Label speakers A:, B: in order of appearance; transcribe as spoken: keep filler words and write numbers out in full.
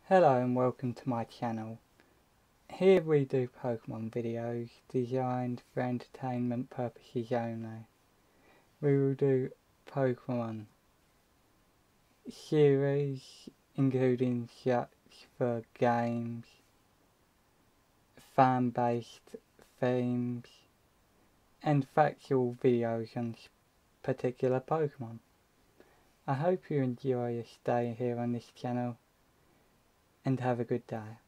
A: Hello and welcome to my channel. Here we do Pokemon videos designed for entertainment purposes only. We will do Pokemon series including such for games, fan-based themes and factual videos on particular Pokemon. I hope you enjoy your stay here on this channel and have a good day.